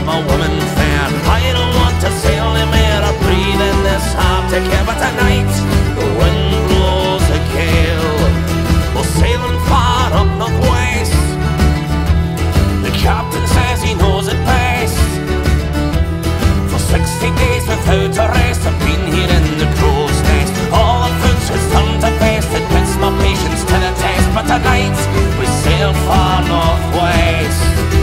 a woman fair. I don't want to sail him here or breathe in this Arctic air, but tonight the wind blows a gale. We're sailing far up north west. The captain says he knows it best. For 60 days without a rest, I've been here in the crow's nest. All the food has turned to best. It puts my patience to the test. But tonight we sail far northwest.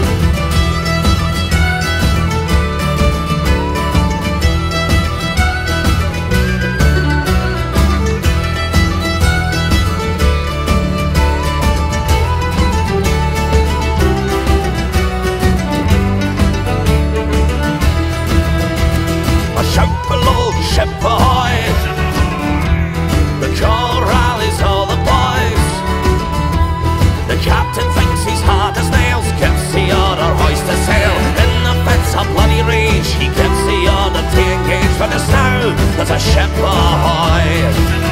Shout below, ship ahoy! The call rallies all the boys. The captain thinks he's hard as nails, gives the order hoist to sail. In the fits of bloody rage, he gives the order to engage. But just now, there's a ship ahoy!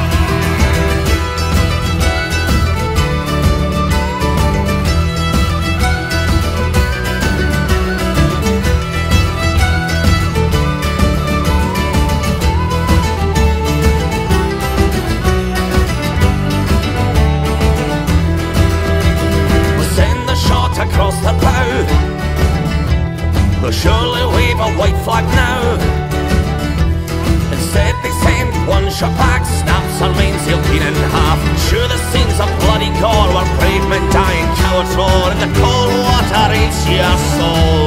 Across the bow, they'll surely wave a white flag now. Instead they send one shot back, snaps our mainsail clean in half. Sure the scene's a bloody gore, where brave men die and cowards roar, and the cold water eats your soul.